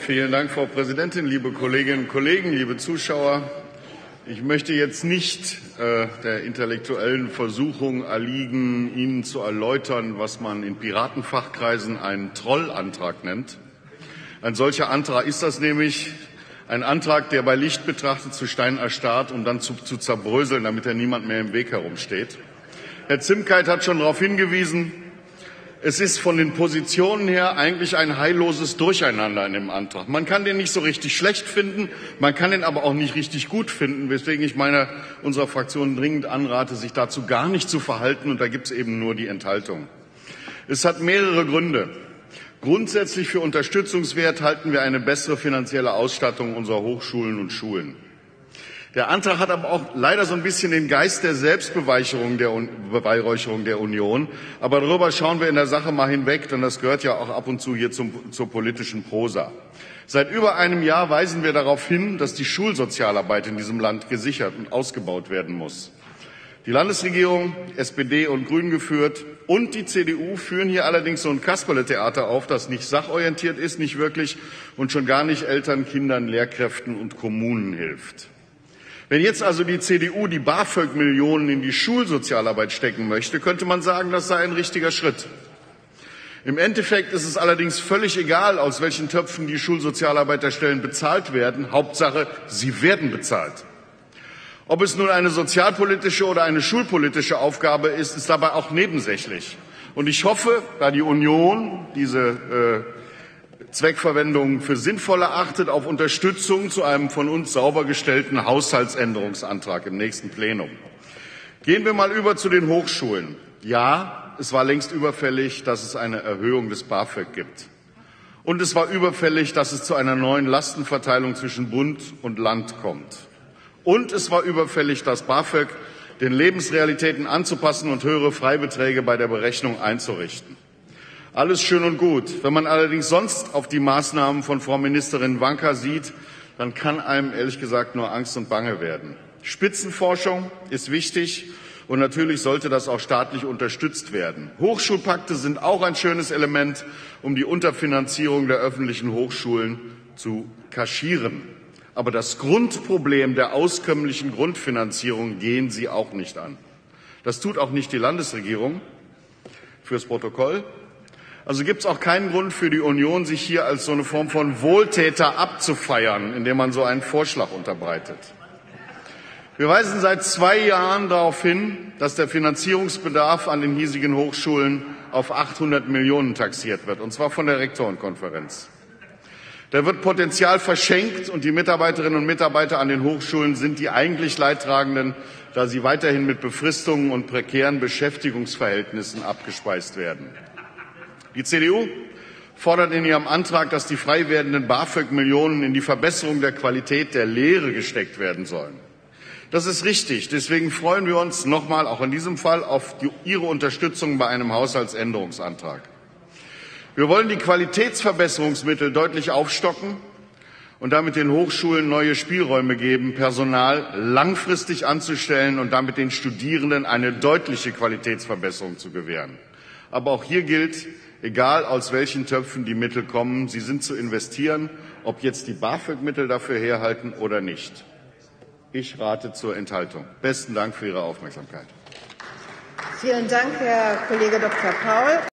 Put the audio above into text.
Vielen Dank, Frau Präsidentin, liebe Kolleginnen und Kollegen, liebe Zuschauer. Ich möchte jetzt nicht der intellektuellen Versuchung erliegen, Ihnen zu erläutern, was man in Piratenfachkreisen einen Trollantrag nennt. Ein solcher Antrag ist das nämlich, ein Antrag, der bei Licht betrachtet zu Stein erstarrt, um dann zu zerbröseln, damit er niemand mehr im Weg herumsteht. Herr Zimkeit hat schon darauf hingewiesen, es ist von den Positionen her eigentlich ein heilloses Durcheinander in dem Antrag. Man kann den nicht so richtig schlecht finden, man kann den aber auch nicht richtig gut finden, weswegen ich unserer Fraktion dringend anrate, sich dazu gar nicht zu verhalten, und da gibt es eben nur die Enthaltung. Es hat mehrere Gründe. Grundsätzlich für unterstützungswert halten wir eine bessere finanzielle Ausstattung unserer Hochschulen und Schulen. Der Antrag hat aber auch leider so ein bisschen den Geist der Selbstbeweihräucherung der Union. Aber darüber schauen wir in der Sache mal hinweg, denn das gehört ja auch ab und zu hier zur politischen Prosa. Seit über einem Jahr weisen wir darauf hin, dass die Schulsozialarbeit in diesem Land gesichert und ausgebaut werden muss. Die Landesregierung, SPD und Grünen geführt, und die CDU führen hier allerdings so ein Kasperletheater auf, das nicht sachorientiert ist, nicht wirklich, und schon gar nicht Eltern, Kindern, Lehrkräften und Kommunen hilft. Wenn jetzt also die CDU die BAföG-Millionen in die Schulsozialarbeit stecken möchte, könnte man sagen, das sei ein richtiger Schritt. Im Endeffekt ist es allerdings völlig egal, aus welchen Töpfen die Schulsozialarbeiterstellen bezahlt werden. Hauptsache, sie werden bezahlt. Ob es nun eine sozialpolitische oder eine schulpolitische Aufgabe ist, ist dabei auch nebensächlich. Und ich hoffe, da die Union diese Zweckverwendung für sinnvoll erachtet, auf Unterstützung zu einem von uns sauber gestellten Haushaltsänderungsantrag im nächsten Plenum. Gehen wir mal über zu den Hochschulen. Ja, es war längst überfällig, dass es eine Erhöhung des BAföG gibt. Und es war überfällig, dass es zu einer neuen Lastenverteilung zwischen Bund und Land kommt. Und es war überfällig, das BAföG den Lebensrealitäten anzupassen und höhere Freibeträge bei der Berechnung einzurichten. Alles schön und gut. Wenn man allerdings sonst auf die Maßnahmen von Frau Ministerin Wanka sieht, dann kann einem ehrlich gesagt nur Angst und Bange werden. Spitzenforschung ist wichtig, und natürlich sollte das auch staatlich unterstützt werden. Hochschulpakte sind auch ein schönes Element, um die Unterfinanzierung der öffentlichen Hochschulen zu kaschieren. Aber das Grundproblem der auskömmlichen Grundfinanzierung gehen Sie auch nicht an. Das tut auch nicht die Landesregierung. Fürs Protokoll. Also gibt es auch keinen Grund für die Union, sich hier als so eine Form von Wohltäter abzufeiern, indem man so einen Vorschlag unterbreitet. Wir weisen seit 2 Jahren darauf hin, dass der Finanzierungsbedarf an den hiesigen Hochschulen auf 800 Millionen taxiert wird, und zwar von der Rektorenkonferenz. Da wird Potenzial verschenkt, und die Mitarbeiterinnen und Mitarbeiter an den Hochschulen sind die eigentlich Leidtragenden, da sie weiterhin mit Befristungen und prekären Beschäftigungsverhältnissen abgespeist werden. Die CDU fordert in ihrem Antrag, dass die frei werdenden BAföG-Millionen in die Verbesserung der Qualität der Lehre gesteckt werden sollen. Das ist richtig. Deswegen freuen wir uns nochmal, auch in diesem Fall, auf Ihre Unterstützung bei einem Haushaltsänderungsantrag. Wir wollen die Qualitätsverbesserungsmittel deutlich aufstocken und damit den Hochschulen neue Spielräume geben, Personal langfristig anzustellen und damit den Studierenden eine deutliche Qualitätsverbesserung zu gewähren. Aber auch hier gilt, egal aus welchen Töpfen die Mittel kommen, sie sind zu investieren, ob jetzt die BAföG-Mittel dafür herhalten oder nicht. Ich rate zur Enthaltung. Besten Dank für Ihre Aufmerksamkeit. Vielen Dank, Herr Kollege Dr. Paul.